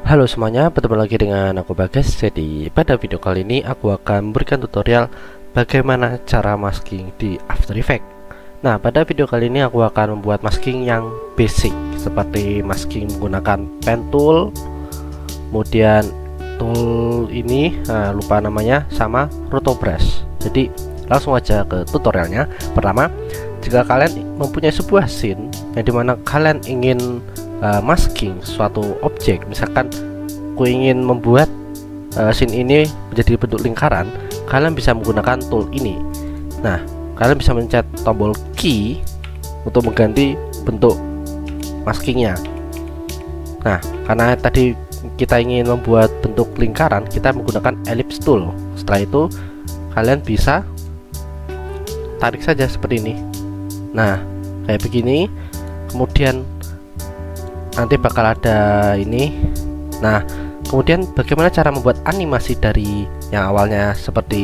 Halo semuanya, bertemu lagi dengan aku Bagas. Jadi pada video kali ini aku akan memberikan tutorial bagaimana cara masking di After Effects. Nah, pada video kali ini aku akan membuat masking yang basic, seperti masking menggunakan pen tool, kemudian tool ini lupa namanya, sama roto brush. Jadi langsung aja ke tutorialnya. Pertama, jika kalian mempunyai sebuah scene yang dimana kalian ingin masking suatu objek, misalkan aku ingin membuat scene ini menjadi bentuk lingkaran, kalian bisa menggunakan tool ini. Nah, kalian bisa mencet tombol key untuk mengganti bentuk maskingnya. Nah, karena tadi kita ingin membuat bentuk lingkaran, kita menggunakan ellipse tool. Setelah itu kalian bisa tarik saja seperti ini. Nah, kayak begini. Kemudian nanti bakal ada ini. Nah, kemudian bagaimana cara membuat animasi dari yang awalnya seperti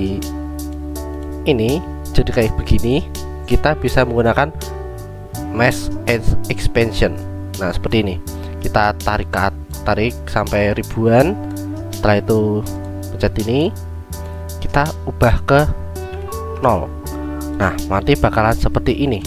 ini jadi kayak begini? Kita bisa menggunakan mesh expansion. Nah, seperti ini. Kita tarik sampai ribuan. Setelah itu pencet ini, kita ubah ke 0. Nah, nanti bakalan seperti ini.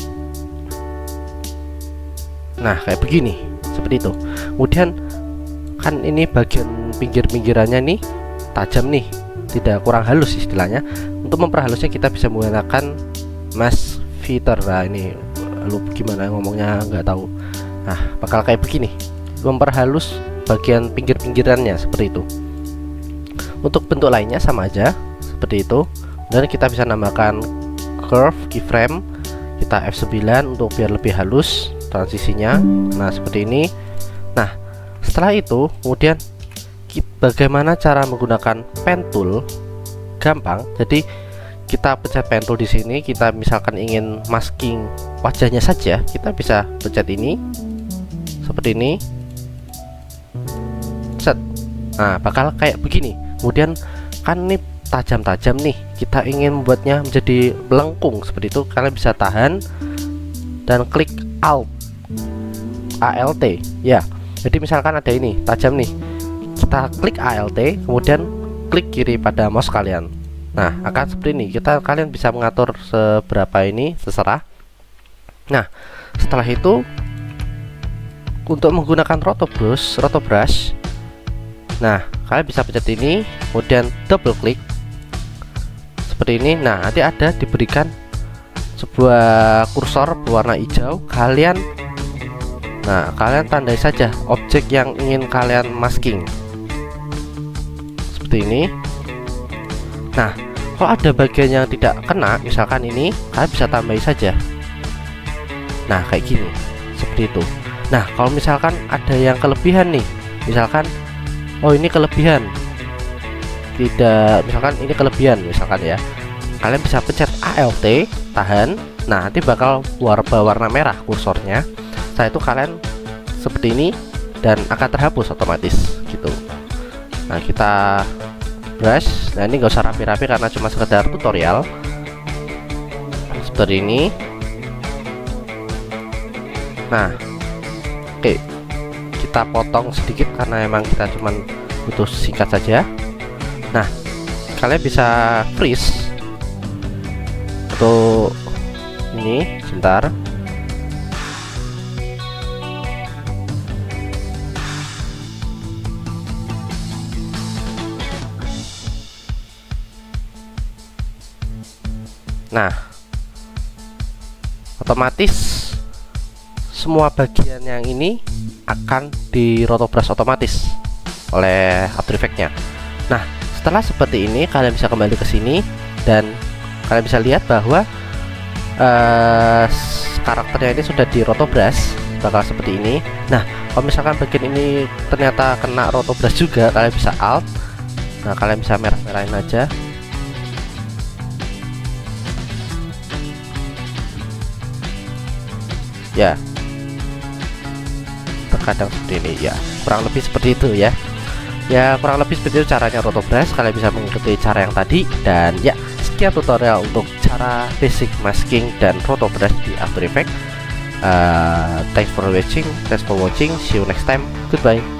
Nah, kayak begini. Seperti itu. Kemudian kan ini bagian pinggir-pinggirannya nih tajam nih, tidak kurang halus istilahnya. Untuk memperhalusnya kita bisa menggunakan mesh feather. Nah, ini lu gimana ngomongnya nggak tahu. Nah, bakal kayak begini, memperhalus bagian pinggir-pinggirannya seperti itu. Untuk bentuk lainnya sama aja seperti itu. Dan kita bisa nambahkan curve keyframe, kita F9 untuk biar lebih halus transisinya. Nah, seperti ini. Nah, setelah itu kemudian bagaimana cara menggunakan pen tool? Gampang. Jadi kita pencet pen tool di sini. Kita misalkan ingin masking wajahnya saja, kita bisa pencet ini seperti ini. Set. Nah, bakal kayak begini. Kemudian kan ini tajam-tajam nih, kita ingin membuatnya menjadi melengkung seperti itu. Kalian bisa tahan dan klik Alt ya. Jadi misalkan ada ini tajam nih, kita klik Alt, kemudian klik kiri pada mouse kalian. Nah, akan seperti ini. Kalian bisa mengatur seberapa ini, terserah. Nah, setelah itu untuk menggunakan roto brush, nah kalian bisa pencet ini, kemudian double klik seperti ini. Nah, nanti ada diberikan sebuah kursor berwarna hijau. Kalian tandai saja objek yang ingin kalian masking seperti ini. Nah, kalau ada bagian yang tidak kena, misalkan ini, kalian bisa tambahin saja. Nah, kayak gini, seperti itu. Nah, kalau misalkan ada yang kelebihan nih, misalkan oh ini kelebihan, tidak, misalkan ini kelebihan misalkan ya, kalian bisa pencet Alt, tahan. Nah, nanti bakal berwarna merah kursornya. Setelah itu kalian seperti ini dan akan terhapus otomatis gitu. Nah, kita brush. Nah, ini nggak usah rapi-rapi karena cuma sekedar tutorial seperti ini. Nah, oke, kita potong sedikit karena emang kita cuman butuh singkat saja. Nah, kalian bisa freeze untuk ini sebentar. Nah, otomatis semua bagian yang ini akan di roto brush otomatis oleh After Effects-nya. Nah, setelah seperti ini kalian bisa kembali ke sini dan kalian bisa lihat bahwa karakternya ini sudah di roto brush, bakal seperti ini. Nah, kalau misalkan bagian ini ternyata kena roto brush juga, kalian bisa Alt. Nah, kalian bisa merah-merahin aja. Ya, terkadang seperti ini ya, kurang lebih seperti itu ya. Ya, kurang lebih seperti itu caranya roto brush. Kalian bisa mengikuti cara yang tadi. Dan ya, sekian tutorial untuk cara basic masking dan roto brush di After Effects. Thanks for watching. See you next time. Goodbye.